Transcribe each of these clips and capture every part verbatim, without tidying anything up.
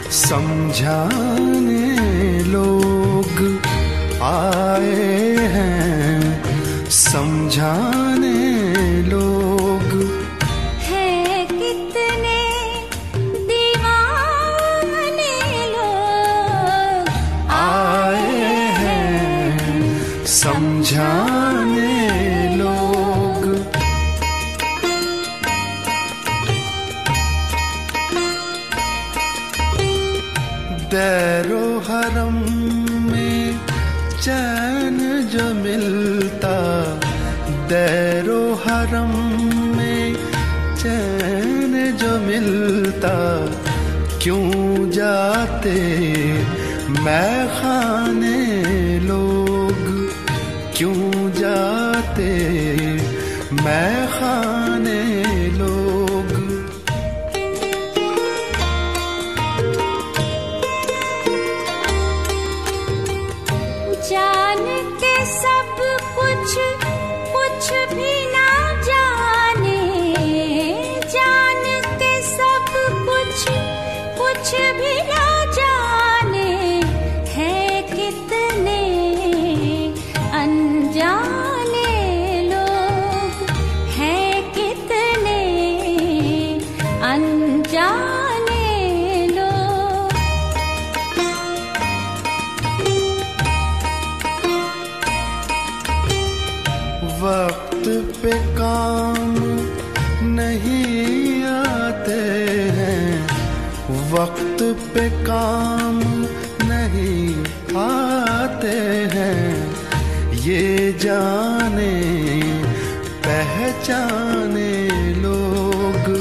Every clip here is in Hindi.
समझाने लोग आए हैं, समझाने लोग हैं कितने दीवाने लोग आए हैं, समझाने लोग। दैरो हरम में चैन जो मिलता, दैरो हरम में चैन जो मिलता, क्यों जाते मैं खाने लोग, क्यों जाते मैं खाने लोग। जान के सब कुछ कुछ भी ना जाने, जान के सब कुछ कुछ भी ना जाने, है कितने अनजाने लोग, है कितने अनजाने लोग। वक्त पे काम नहीं आते हैं, वक्त पे काम नहीं आते हैं, ये जाने पहचाने लोग।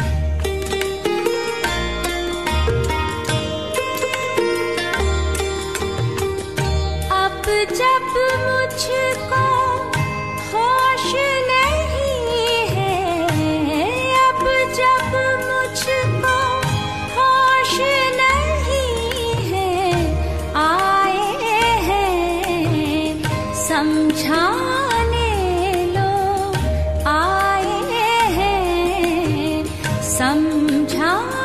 अब जब मुझको होश नहीं है, अब जब मुझको होश नहीं है, आए हैं समझाने लोग, आए हैं समझाने